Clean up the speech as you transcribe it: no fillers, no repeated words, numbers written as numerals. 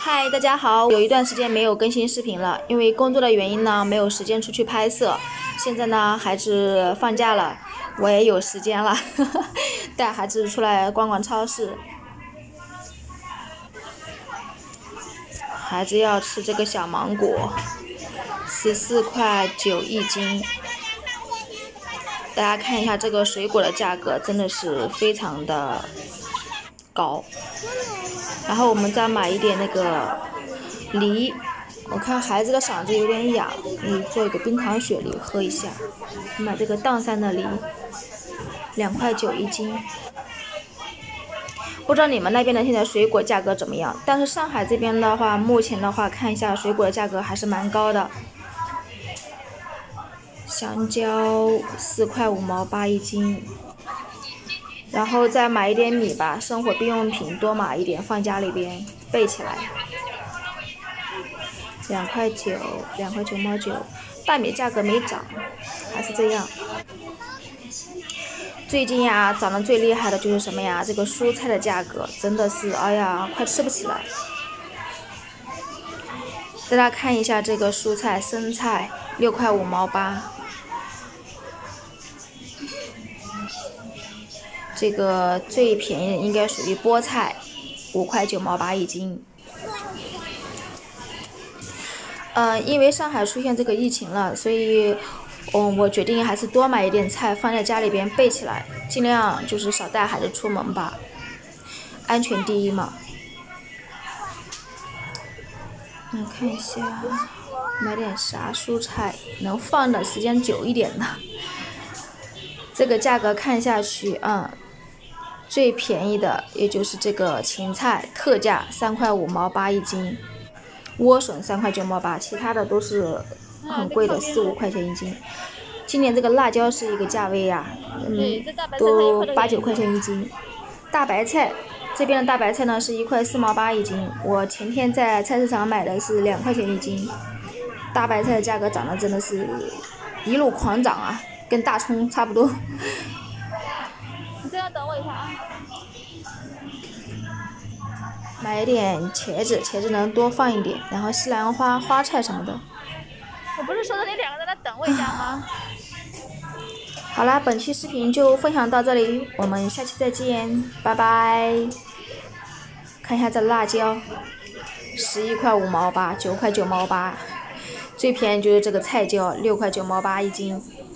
嗨，大家好！有一段时间没有更新视频了，因为工作的原因呢，没有时间出去拍摄。现在呢，孩子放假了，我也有时间了，带孩子出来逛逛超市。孩子要吃这个小芒果，14.9块一斤。大家看一下这个水果的价格，真的是非常的高。然后我们再买一点那个梨，我看孩子的嗓子有点哑，做一个冰糖雪梨喝一下。买这个砀山的梨，2.9块一斤。不知道你们那边的现在水果价格怎么样？但是上海这边的话，目前的话看一下水果的价格还是蛮高的。香蕉4.5毛8一斤。然后再买一点米吧，生活必用品多买一点，放家里边备起来。2.9毛9，大米价格没涨，还是这样。最近呀，涨得最厉害的就是什么呀？这个蔬菜的价格真的是，哎呀，快吃不起来。大家看一下这个蔬菜，生菜6.5毛8。这个最便宜的应该属于菠菜，5.9毛8一斤。因为上海出现这个疫情了，所以，我决定还是多买一点菜放在家里边备起来，尽量就是少带孩子出门吧，安全第一嘛。看一下，买点啥蔬菜能放的时间久一点的。这个价格看下去，最便宜的也就是这个芹菜，特价3.5毛8一斤，莴笋3.9毛8，其他的都是很贵的4-5块钱一斤。今年这个辣椒是一个价位呀，都8-9块钱一斤。大白菜这边的大白菜呢是1.4毛8一斤，我前天在菜市场买的是2块钱一斤。大白菜的价格涨得真的是一路狂涨啊，跟大葱差不多。 你这样等我一下啊。 买一点茄子能多放一点，然后西兰花、花菜什么的。 我不是说的你两个在那等我一下吗？ 好啦，本期视频就分享到这里，我们下期再见，拜拜。看一下这辣椒，11.5毛8，9.9毛8，最便宜就是这个菜椒，6.9毛8一斤。